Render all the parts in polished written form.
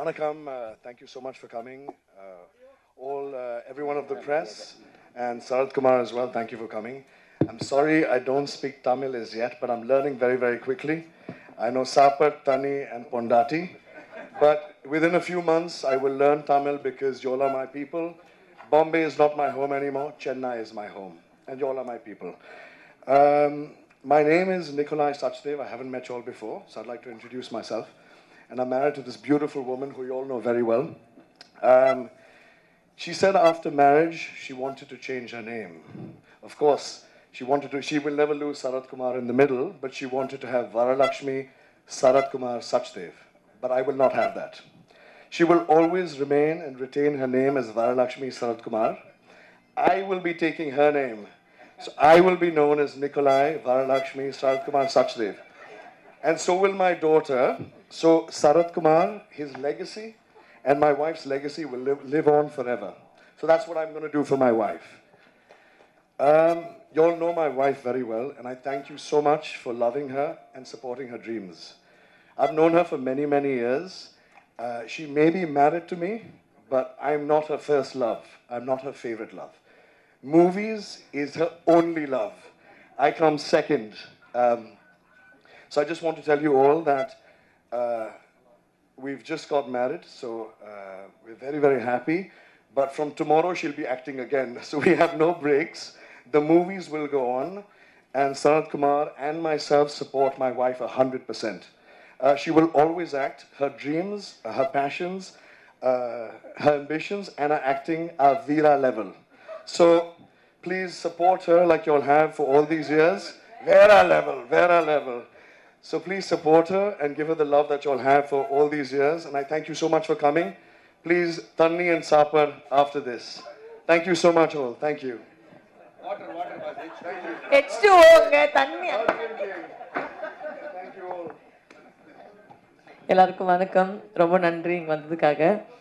Vanakkam, thank you so much for coming. Everyone of the press, and Sarath Kumar as well, thank you for coming. I'm sorry I don't speak Tamil as yet, but I'm learning very, very quickly. I know Sapat, Tani, and Pondati, but within a few months I will learn Tamil because you all are my people. Bombay is not my home anymore, Chennai is my home, and you all are my people. My name is Nikolai Sachdev. I haven't met you all before, so I'd like to introduce myself. And I'm married to this beautiful woman who you all know very well. She said after marriage, she wanted to change her name. Of course, she will never lose Sarath Kumar in the middle, but she wanted to have Varalakshmi Sarath Kumar Sachdev. But I will not have that. She will always remain and retain her name as Varalakshmi Sarath Kumar. I will be taking her name. So I will be known as Nikolai Varalakshmi Sarath Kumar Sachdev. And so will my daughter. So Sarath Kumar, his legacy, and my wife's legacy will live on forever. So that's what I'm going to do for my wife. You all know my wife very well, and I thank you so much for loving her and supporting her dreams. I've known her for many, many years. She may be married to me, but I'm not her first love. I'm not her favorite love. Movies is her only love. I come second. So I just want to tell you all that we've just got married, so we're very, very happy. But from tomorrow, she'll be acting again. So we have no breaks. The movies will go on. And Sarath Kumar and myself support my wife 100%. She will always act. Her dreams, her passions, her ambitions, and her acting are Veera level. So please support her like you all have for all these years. Veera level, Veera level. So please support her and give her the love that you all have for all these years. And I thank you so much for coming. Please, Tanni and Sapar after this. Thank you so much all. Thank you. Water, thank you. H2O, Tanni. Thank you all. எல்லாருக்கும் வணக்கம். ரொம்ப நன்றி இங்கே வந்ததுக்காக.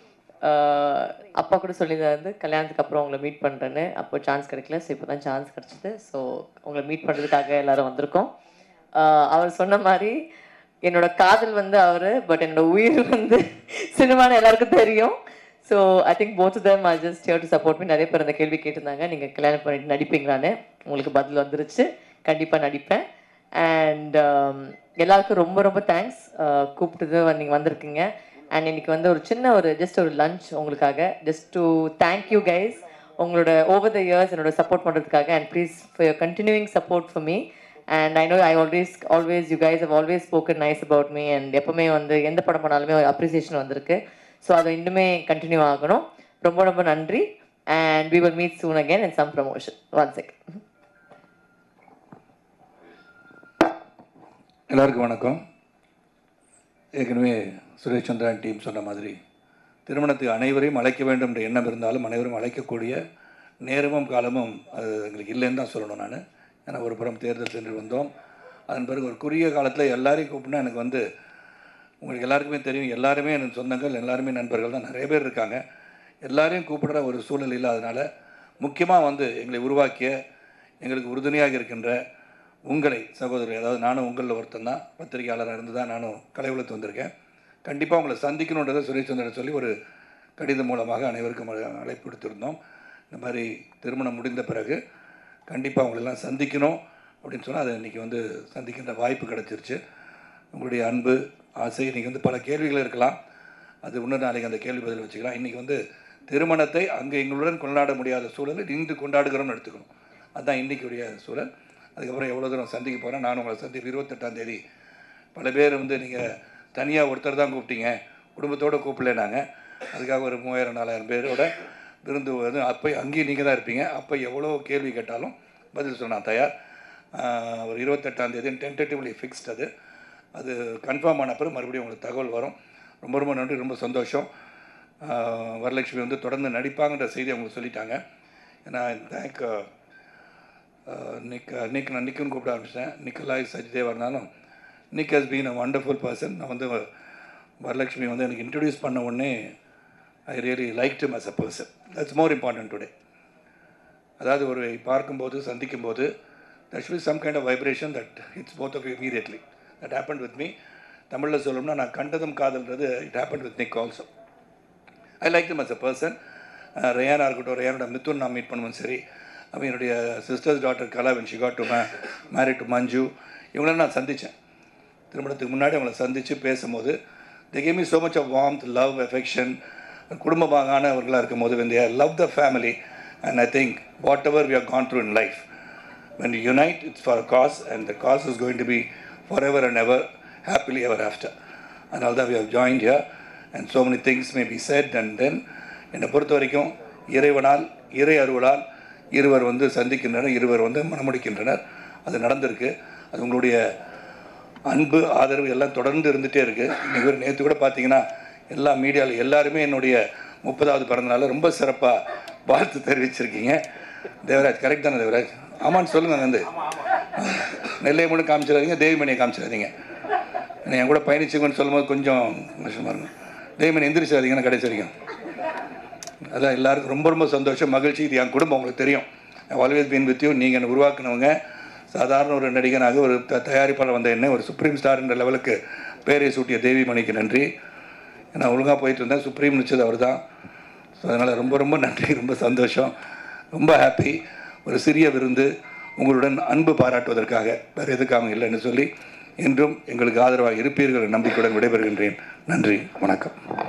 அப்பா கூட சொல்லியிருந்தாரு கல்யாணத்துக்கு அப்புறம் உங்களை மீட் பண்ணுறேன்னு. அப்போ சான்ஸ் கிடைக்கல. ஸோ இப்போ தான் சான்ஸ் கிடச்சிது. ஸோ உங்களை மீட் பண்ணுறதுக்காக எல்லோரும் வந்திருக்கோம். அவர் சொன்ன மாதிரி என்னோட காதல் வந்து அவர், பட் என்னோட உயிர் வந்து சினிமான்னு எல்லாருக்கும் தெரியும். So I think both of them are just here to support me. நிறைய பேர் அந்த கேள்வி கேட்டிருந்தாங்க, நீங்கள் கல்யாணம் பண்ணிட்டு நடிப்பீங்களான்னு. உங்களுக்கு பதில் வந்துருச்சு. கண்டிப்பாக நடிப்பேன். அண்ட் எல்லாருக்கும் ரொம்ப ரொம்ப தேங்க்ஸ். கூப்பிட்டது நீங்கள் வந்திருக்கீங்க. அண்ட் இன்னைக்கு வந்து ஜஸ்ட் ஒரு லஞ்ச் உங்களுக்காக, just to thank you guys உங்களோட ஓவர் த இயர்ஸ் என்னோட சப்போர்ட் பண்ணுறதுக்காக. And please for your continuing support for me. And I know you guys have always spoken nice about me, and எப்பவுமே வந்து எந்த படம் பண்ணாலுமே ஒரு அப்ரிசியேஷன் வந்திருக்கு. ஸோ அதை இன்னுமே கண்டினியூ ஆகணும். ரொம்ப ரொம்ப நன்றி. And we will meet soon again in some promotion. One second. எல்லாருக்கும் வணக்கம். ஏற்கனவே சுரேஷ் சந்திரன் டீம் சொன்ன மாதிரி திருமணத்துக்கு அனைவரையும் அழைக்க வேண்டும் என்ற எண்ணம் இருந்தாலும் அனைவரும் அழைக்கக்கூடிய நேரமும் காலமும் அது எங்களுக்கு இல்லைன்னு தான் சொல்லணும். நான் ஏன்னா ஒரு புறம் தேர்தல் சென்று வந்தோம். அதன் பிறகு ஒரு குறுகிய காலத்தில் எல்லாரையும் கூப்பிட்டா எனக்கு வந்து உங்களுக்கு எல்லாருக்குமே தெரியும், எல்லாருமே எனக்கு சொந்தங்கள், எல்லாருமே நண்பர்கள் தான், நிறைய பேர் இருக்காங்க. எல்லாரையும் கூப்பிடுற ஒரு சூழல் இல்லாதனால முக்கியமாக வந்து எங்களை உருவாக்கிய எங்களுக்கு உறுதுணையாக இருக்கின்ற உங்களை சகோதரர், அதாவது நானும் உங்களில் ஒருத்தன் தான், பத்திரிகையாளராக இருந்து தான் நானும் கலை உலகத்து வந்திருக்கேன். கண்டிப்பாக உங்களை சந்திக்கணுன்றதை சுரேஷ் சந்திரன் சொல்லி ஒரு கடிதம் மூலமாக அனைவருக்கும் அழைப்பு விடுத்திருந்தோம். இந்த மாதிரி திருமணம் முடிந்த பிறகு கண்டிப்பாக உங்களெல்லாம் சந்திக்கணும் அப்படின்னு சொன்னால் அதை இன்றைக்கி வந்து சந்திக்கின்ற வாய்ப்பு கிடச்சிருச்சு. உங்களுடைய அன்பு ஆசை, இன்றைக்கி வந்து பல கேள்விகள் இருக்கலாம், அது இன்னொரு நாளைக்கு அந்த கேள்வி பதில் வச்சுக்கலாம். இன்றைக்கி வந்து திருமணத்தை அங்கே எங்களுடன் கொண்டாட முடியாத சூழலில் இன்று கொண்டாடுகிறோம்னு எடுத்துக்கணும். அதுதான் இன்றைக்குரிய சூழல். அதுக்கப்புறம் எவ்வளோ தூரம் சந்திக்க போகிறேன். நான் உங்களை 28ஆம் தேதி பல பேர் வந்து நீங்கள் தனியாக ஒருத்தர் தான் கூப்பிட்டீங்க, குடும்பத்தோடு கூப்பிடலேனாங்க. அதுக்காக ஒரு 3000-4000 பேரோட விருந்து வந்து அப்போ அங்கேயும் நீங்கள் தான் இருப்பீங்க. அப்போ எவ்வளோ கேள்வி கேட்டாலும் பதில் சொன்ன நான் தயார். ஒரு 28ஆம் தேதி டென்டேட்டிவ்லி ஃபிக்ஸ்ட். அது கன்ஃபார்ம் ஆன பிறகு மறுபடியும் உங்களுக்கு தகவல் வரும். ரொம்ப ரொம்ப நன்றி, ரொம்ப சந்தோஷம். வரலட்சுமி வந்து தொடர்ந்து நடிப்பாங்கன்ற செய்தி அவங்களுக்கு சொல்லிட்டாங்க. ஏன்னா தேங்க் நான் நிக்குன்னு கூப்பிட ஆரம்பிச்சிட்டேன். நிக்கலாய் சச்தேவா இருந்தாலும் Nick has been a wonderful person. நான் வந்து வரலட்சுமி வந்து எனக்கு இன்ட்ரடியூஸ் பண்ண உடனே I really liked him as a person. That's more important today. அதாவது ஒரு பார்க்கும்போது சந்திக்கும்போது there should be some kind of vibration that hits both of you immediately. That happened with me. தமிழில் சொல்லணும்னா நான் கண்டதும் காதல்ன்றது it happen with Nick also. I like him as a person. ரேயானாக இருக்கட்டும், ரேயானோட மித்துன் நான் மீட் பண்ணுவேன் சரி, அவன் என்னுடைய sister's daughter Kala when she got to married to Manju, இவங்கள நான் சந்தித்தேன். திருமணத்துக்கு முன்னாடி அவங்கள சந்தித்து பேசும்போது they gave me so much of warmth, love, affection. குடும்பமானவர்களாக இருக்கும் போது when they love the family, and I think whatever we have gone through in life, when you unite, it's for a cause, and the cause is going to be forever and ever, happily ever after. And although we have joined here, and so many things may be said, and then என்னை பொறுத்த வரைக்கும் இறைவனால் இறை அருளால் இருவர் சந்திக்கின்றனர், இருவர் மணமுடிக்கின்றனர். அது நடந்திருக்கு. அது உங்களுடைய அன்பு ஆதரவு எல்லாம் தொடர்ந்து இருந்துகிட்டே இருக்குது. இன்றைக்கி நேற்று கூட பார்த்தீங்கன்னா எல்லா மீடியாவில் எல்லாருமே என்னுடைய 30வது பிறந்தநாள் ரொம்ப சிறப்பாக வாழ்த்து தெரிவிச்சிருக்கீங்க. தேவராஜ் கரெக்ட் தானே தேவராஜ்? ஆமான்னு சொல்லுங்கள். நெல்லையை மட்டும் காமிச்சிடாதீங்க, தேவிமணியை காமிச்சிடாதீங்க. என் கூட பயணிச்சுங்கன்னு சொல்லும்போது கொஞ்சம் கஷ்டமாக இருக்கும். தேவிமணி எந்திரிச்சாதீங்கன்னு கடைசி வரைக்கும். அதான் எல்லாருக்கும் ரொம்ப ரொம்ப சந்தோஷம், மகிழ்ச்சி. இது என் குடும்பம், உங்களுக்கு தெரியும். Always been with you. நீங்கள் என்னை உருவாக்குனவங்க. சாதாரண ஒரு நடிகனாக ஒரு தயாரிப்பாளர் வந்த என்ன ஒரு சுப்ரீம் ஸ்டார் என்ற லெவலுக்கு பேரை சூட்டிய தேவிமணிக்கு நன்றி. நான் ஒழுங்காக போயிட்டு இருந்தேன், சுப்ரீம் நிச்சது அவர் தான். ஸோ அதனால் ரொம்ப ரொம்ப நன்றி, ரொம்ப சந்தோஷம், ரொம்ப ஹாப்பி. ஒரு சிறிய விருந்து உங்களுடன் அன்பு பாராட்டுவதற்காக, வேறு எதுக்காக இல்லைன்னு சொல்லி, என்றும் எங்களுக்கு ஆதரவாக இருப்பீர்கள் நம்பிக்கையுடன் விடைபெறுகின்றேன். நன்றி, வணக்கம்.